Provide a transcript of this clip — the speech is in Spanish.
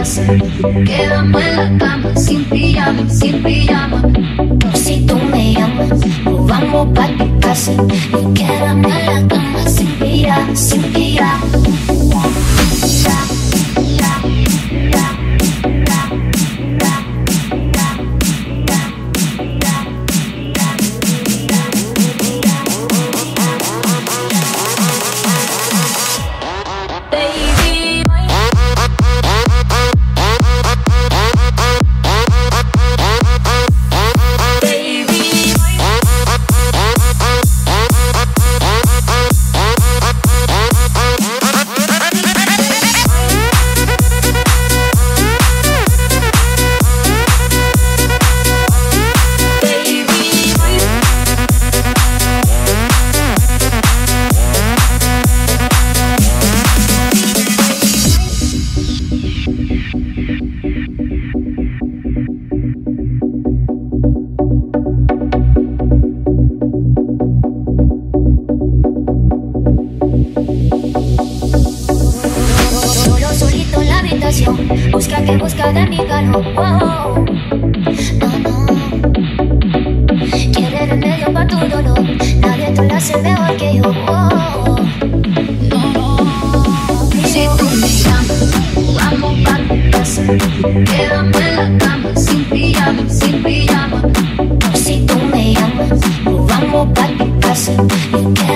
casa. Quedamos en la cama, sin pijama, sin pijama. Si tú me llamas, nos vamos pa' tu casa. Nos quedamos en la cama, sin pijama, sin pijama. Busca que busca de mi calor, oh, no, no. Quiere remedio pa' tu dolor, nadie te lo hace mejor que yo, oh, no, no. Si tú me llamas, vamos pa' tu casa. Quedamos en la cama, sin pijama, sin pijama. Si tú me llamas, vamos pa' tu casa.